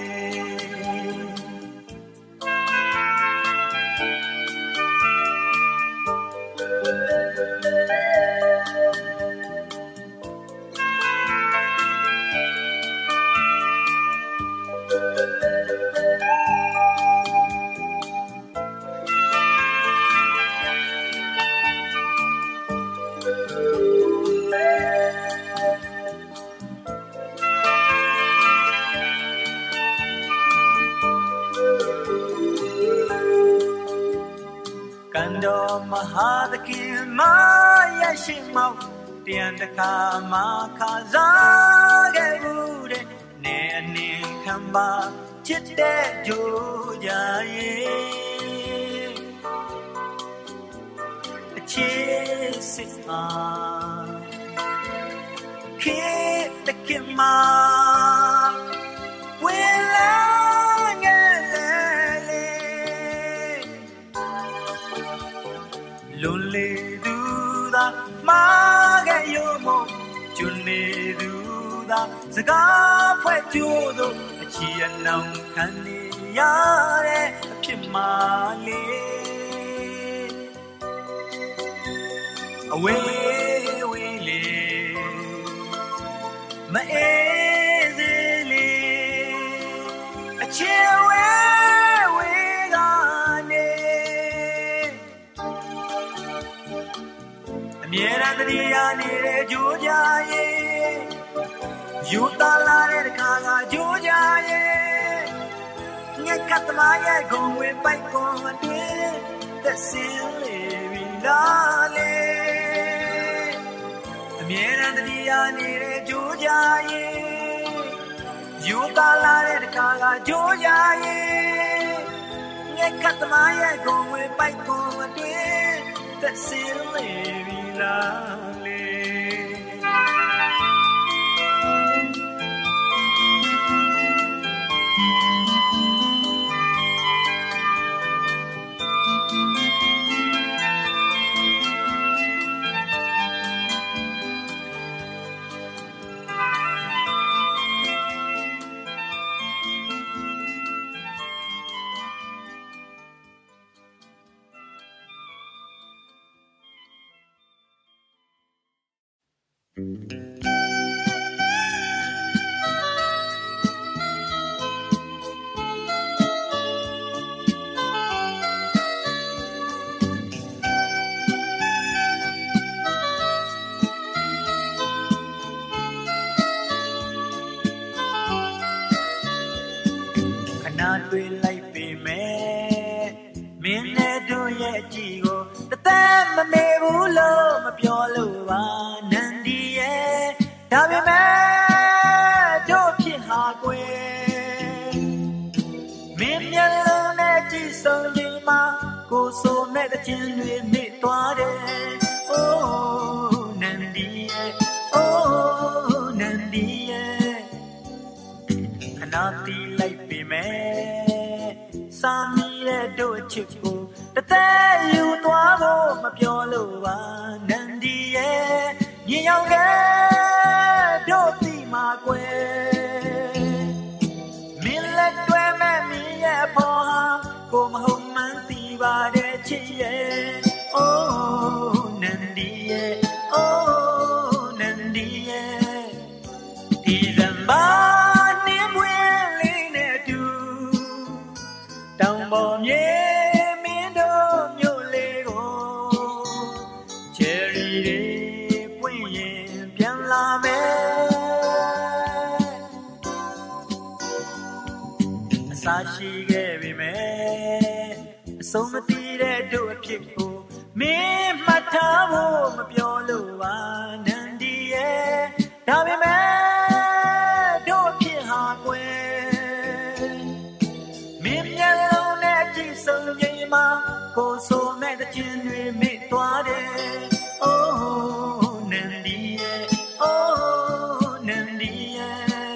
ကန်တော်မဟာသခင်မာရရှိမောက်တန်တခါမှာခါစားခဲ့ဘူးတဲ့နေအနေခံပါချစ်တဲ့ကြိုးကြရဲ့အချစ်စစ်မှာခေတ္တကမှာဝေလာငယ်လေလွန်လေသူသာမာခဲ့ရောမို့ကျွနေသူသာစကားဖွဲ့ကြိုးသောအချီအနှောင်ခံနေရတဲ့အဖြစ်မှလေအဝေးဝေးလေမအေးစေလေအချစ်ဝေးဝေးကနေรันตรียานีเรจูจาเยยูตาลาเรคากาจูจาเยเงกัตมาเยกงเวไปกงอันเดแต่เสียงเลวิลาเลเมรันตรียานีเรจูจาเยยูตาลาเรคากาจูจาเยเงกัตมาเยกงเวไปกงอันเดแต่เสียงเลวิลาเลတွေ့လိုက်ပေမဲ့မင်းနဲ့တို့ရဲ့အကြည့်ကိုတသက်မမေ့ဘူးလို့မပြောလို့ပါနန္ဒီရဲ့ဒါပေမဲ့တို့ဖြစ်ဟာကွယ်မင်းမျက်လုံးနဲ့ကြည့်ဆုံးချိန်မှာကိုယ်ဆိုမဲ့တဲ့ချင်းတွေမေ့သွားတယ်အိုးနန္ဒီရဲ့အိုးနန္ဒီရဲ့ခဏတီးလိုက်ပေမဲ့စာမီတဲ့တို့အချစ်ကိုတသက်ယူသွားဖို့မပြောလို့ပါနန္ဒီရဲ့ညင်ရောက်ခဲ့တို့တိမှာကွယ်မင်းလက်တွဲမဲ့မင်းရဲ့ဖော်ဟာကိုမဟုတ်မှန်းသိပါတဲ့ချစ်ရဲ့အိုးနန္ဒီရဲ့အိုးနန္ဒီရဲ့ဒီဇင်ဘာတောင်ပေါ်မြေမင်းတို့မြို့လေးကိုချယ်ရီတွေပွင့်ရင်ပြန်လာမယ်အစာရှိခဲ့ပြီမယ်အဆုံးမတည်တဲ့တို့အဖြစ်ကိုမင်းမှတ်ထားဖို့မပြောလို့ပါနန္ဒီရဲ့ဒါပေမဲ့တို့အဖြစ်ဟာကွယ်ဆုံးရင်မှာကိုဆိုမဲ့တဲ့ချင်းတွေမေ့သွားတယ်အိုးနန္ဒီရဲ့အိုးနန္ဒီရဲ့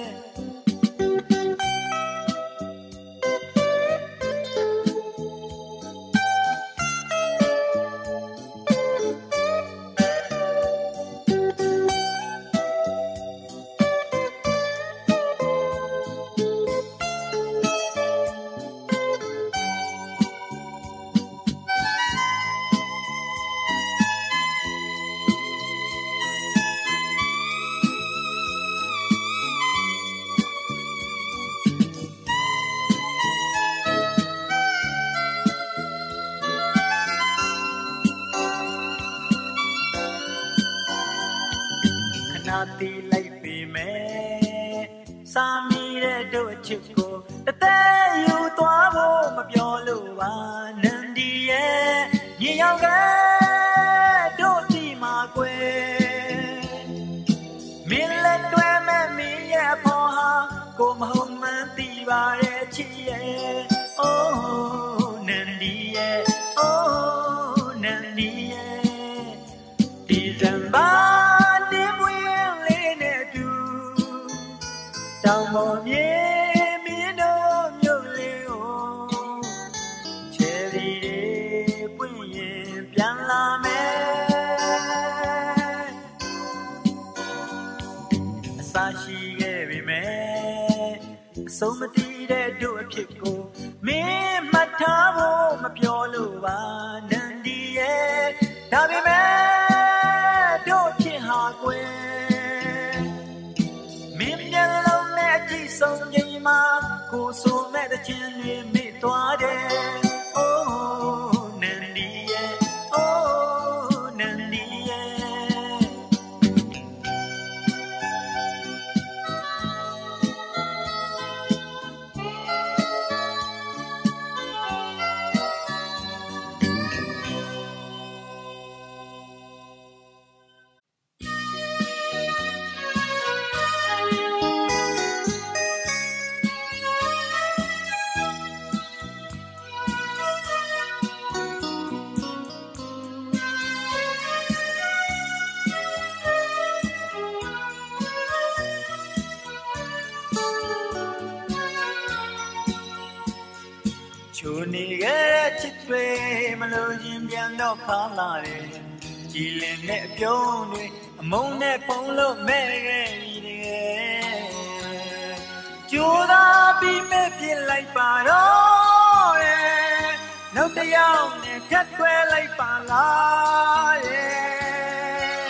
တီးလိုက်ပေမဲ့စာမီတဲ့တို့အချစ်ကိုတသက်ယူသွားဖို့မပြောလို့ပါနန္ဒီရဲ့ညင်ရောက်ခဲ့တို့ဒီမှာကွယ်မင်းလက်တွဲမဲ့မင်းရဲ့ဖော်ဟာကိုမဟုတ်မှန်းသိပါရဲ့ချစ်ရဲ့အိုးနန္ဒီရဲ့အိုးနန္ဒီရဲ့ဒီဇင်ဘာတောင်ပေါ်မြေမင်းတို့မြို့လေးကိုချယ်ရီတွေပွင့်ရင်ပြန်လာမယ်အစာရှိခဲ့ပြီမယ်အဆုံးမတည်တဲ့တို့အဖြစ်ကိုမင်းမှတ်ထားဖို့မပြောလို့ပါနန္ဒီရဲ့ဒါပေမဲ့တို့ဖြစ်ဟာကွယ်မင်းမျက်လုံးနဲ့ကြည့်ဆုံးချိန်မှာကိုဆိုမဲ့တဲ့ချင်းတွေမေ့သွားတယ်အိုးနန္ဒီရဲ့အိုးနန္ဒီရဲ့နေခဲ့တဲ့ချစ်တွေမလို့ရင်ပြန်တော့ခါလာတယ်ကြည်လင်တဲ့အပြုံးတွေအမုန်းနဲ့ဖုံးလို့မဲ့ခဲ့ပြီတကယ်ကြိုးစားပြီးမဲ့ပြစ်လိုက်ပါတော့ရဲ့နောက်တစ်ယောက်နဲ့ဖြတ်ခွဲလိုက်ပါလားရဲ့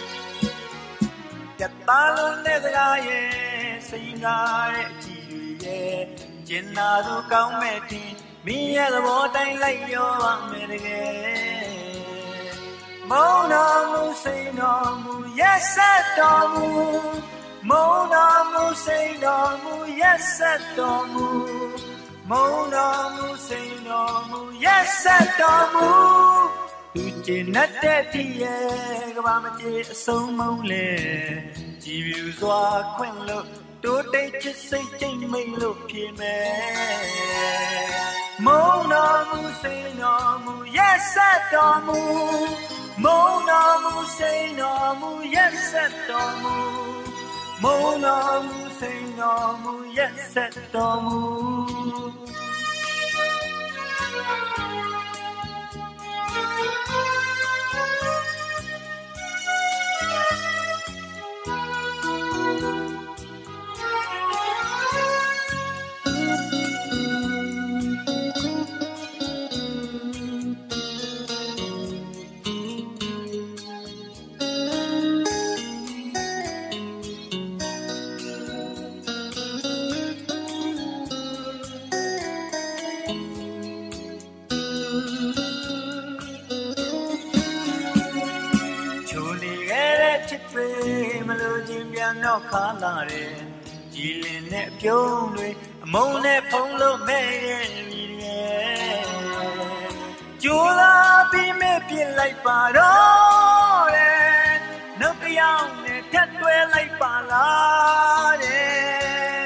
ကြက်သားလုံးနဲ့စကားရဲ့စိန်ကားတဲ့အကြည့်တွေရဲ့ကျင်နာသူကောင်းမဲ့တင်မင်းရဲ့သဘောတိုင်းလိုက်ရောပါမယ်တကယ်မုန်းတော်မူစိန်တော်မူရက်ဆက်တော်မူမုန်းတော်မူစိန်တော်မူရက်ဆက်တော်မူမုန်းတော်မူစိန်တော်မူရက်ဆက်တော်မူသူကျင်တဲ့ဖြစ်ရဲ့ကဘာမကြေအဆုံးမုန်းလေကြည်ပြူစွာခွင့်လို့တိုးတိတ်ချစ်စိတ်ကြိမ်မိန်လို့ဖြစ်မယ်မုန်းတော်မူစိန်တော်မူရက်ဆက်တော်မူမုန်းတော်မူစိန်တော်မူရက်ဆက်တော်မူမုန်းတော်မူစိန်တော်မူရက်ဆက်တော်မူမလို့ခြင်းပြန်တော့ခါလာတယ်ကြည်လင်တဲ့အပြုံးတွေအမုန်းနဲ့ဖုံးလို့မဲ့ရဲ့ပြီရဲ့ကြိုးစားပြီးမဲ့ပြစ်လိုက်ပါတော့တဲ့နှုတ်ပြောင်းနဲ့ဖြတ်တွဲလိုက်ပါလားတဲ့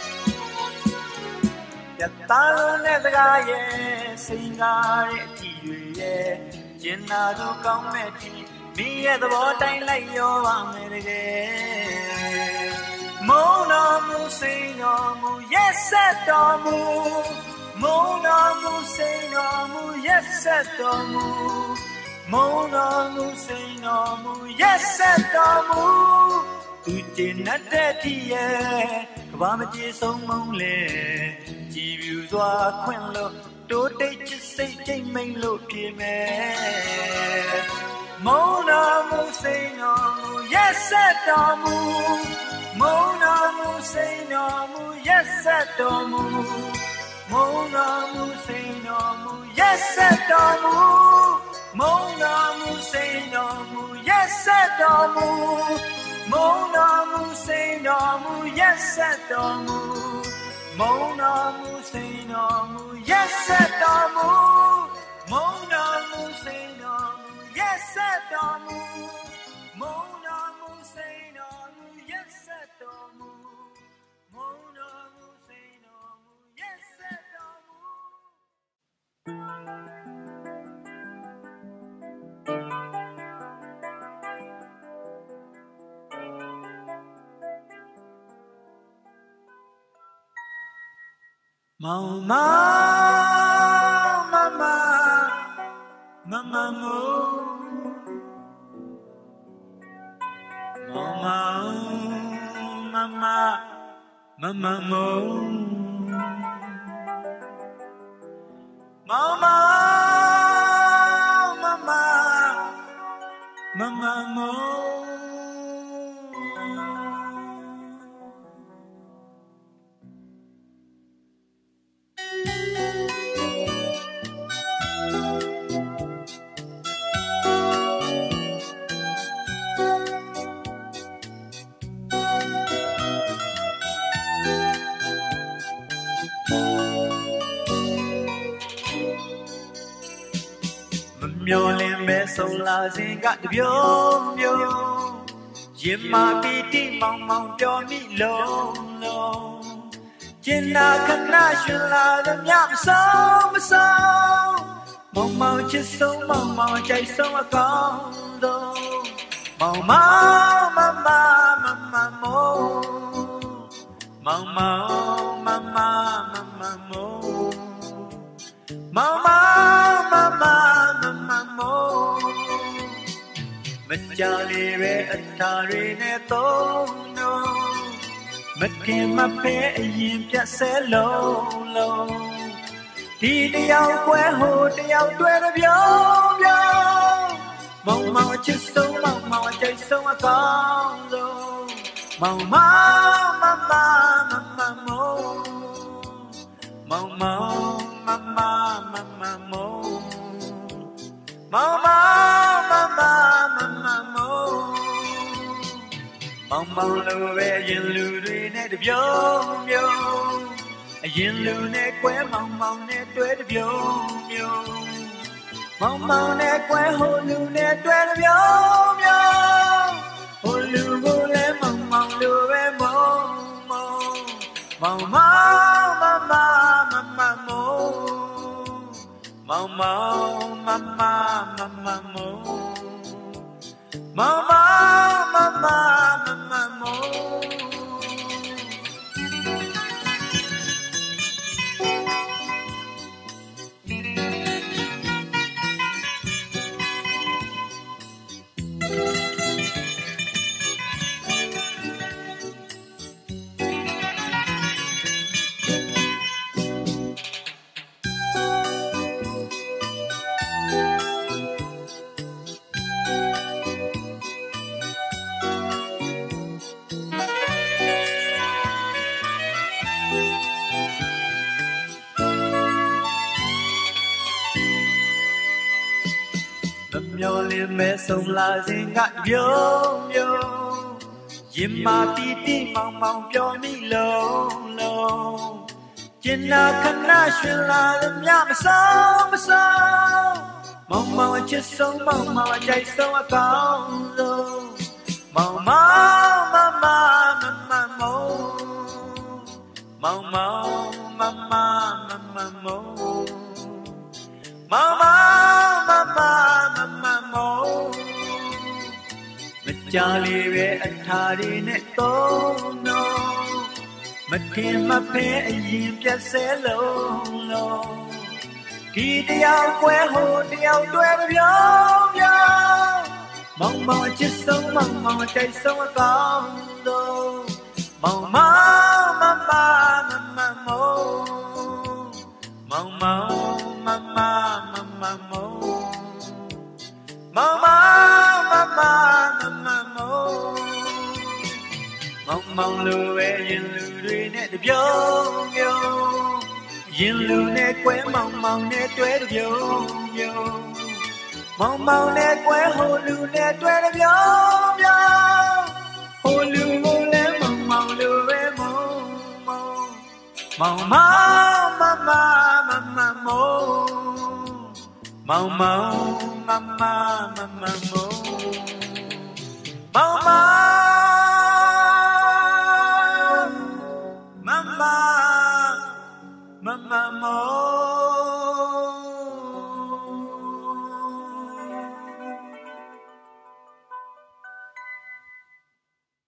ရတာလုံးနဲ့စကားရဲ့စိန်ကားတဲ့အကြည့်တွေရဲ့ကျင်နာသူကောင်းမဲ့တီမင်းရဲ့သဘောတိုင်းလိုက်ရောပါမယ်တကယ်မုန်းတော်မူစိန်တော်မူရက်ဆက်တော်မူမုန်းတော်မူစိန်တော်မူရက်ဆက်တော်မူမုန်းတော်မူစိန်တော်မူရက်ဆက်တော်မူသူကျင်တဲ့ဖြစ်ရဲ့ကဘာမကြေဆုံးမုန်းလေကြည်ပြူစွာခွင့်လို့တိုးတိတ်ချစ်စိတ်ကြိမ်မိန်လို့ဖြစ်မယ်မုန်းတော်မူစိန်တော်မူရက်ဆက်တော်မူမုန်းတော်မူစိန်တော်မူရက်ဆက်တော်မူမုန်းတော်မူစိန်တော်မူရက်ဆက်တော်မူမုန်းတော်မူစိန်တော်မူရက်ဆက်တော်မူမုန်းတော်မူစိန်တော်မူရက်ဆက်တော်မူမုန်းတော်မူစိန်တော်မူရက်ဆက်တော်မူမုန်းတော်မူစိန်တော်မူရက်ဆက်တော်မူမုန်းတော်မူစိန်တော်မူရက်ဆက်တော်မူမုန်းတော်မူစိန်တော်မူရက်ဆက်တော်မူမောင်မောင်မမမမမို့မောင်မောင်မမမမမို့မောင်မောင်မမမမမို့မျောလင်းမဲ့ဆုံးလာစဉ်ကတပြုံးပြုံးရင်မာပီတိမောင်မောင်ပြောမိလုံးလုံးကျင်နာခဏရှင်လာသည်မြမဆုံးမဆုံးမောင်မောင်ချစ်ဆုံးမောင်မောင်ကြိုက်ဆုံးအကောင်းဆုံးမောင်မောင်မမမမမို့မောင်မောင်မမမမမို့မောင်မောင်မမမမမောမကြလေးပဲအထာတွေနဲ့သုံးတော့မခင်မဖဲအရင်ပြတ်ဆဲလုံးလုံးဒီတယောက်ကွဲဟိုတယောက်တွဲတစ်ပြောင်းပြောင်းမောင်မောင်အချစ်ဆုံးမောင်မောင်အကြိုက်ဆုံးအကောင်းဆုံးမောင်မောင်မမမမမောမောင်မောင်မမမမမောမောင်မောင်မမမမမောမောင်မောင်လိုပဲရင်လူတွေနဲ့တပြုံးပြုံးအရင်လူနဲ့ကွဲမောင်မောင်နဲ့တွဲတပြုံးပြုံးမောင်မောင်နဲ့ကွဲဟိုလူနဲ့တွဲတပြုံးပြုံးဟိုလူကိုလည်းမောင်မောင်လိုပဲမောင်မောင်မောင်မောင်မမမမမောမောင်မောင်မမမမမောမောင်မောင်မမမမမောမျောလင်းမဲ့ဆုံးလာစဉ်ကပြုံးပြုံးရင်မာတီတီမောင်မောင်ပြောမိလုံးလုံးကျင်နာခဏရွှင်လာတဲ့မြမဆောင်မဆောင်မောင်မောင်အချစ်ဆုံးမောင်မောင်အကြိုက်ဆုံးအကောင်းဆုံးမောင်မောင်မမမမမောမောင်မောင်မမမမမောမောင်မောင်မမမမမောမကြလေးပဲအထာတွေနဲ့သုံးတော့မခင်မဖဲအရင်ပြတ်ဆဲလုံးလုံးဒီတယောက်ကွဲဟိုတယောက်တွဲတစ်ပြောင်းပြောင်းမောင်မောင်အချစ်ဆုံးမောင်မောင်အကြိုက်ဆုံးအကောင်းဆုံးမောင်မောင်မမမမမောမောင်မောင်မမမမမောမောင်မောင်မမမမမောမောင်မောင်လိုပဲရင်လူတွေနဲ့တပြုံးပြုံးရင်လူနဲ့ကွဲမောင်မောင်နဲ့တွဲတပြုံးပြုံးမောင်မောင်နဲ့ကွဲဟိုလူနဲ့တွဲတပြုံးပြုံးဟိုလူကိုလည်းမောင်မောင်လိုပဲမောင်မောင်မောင်မောင်မမမမမောမောင်မောင်မမမမမောမောင်မော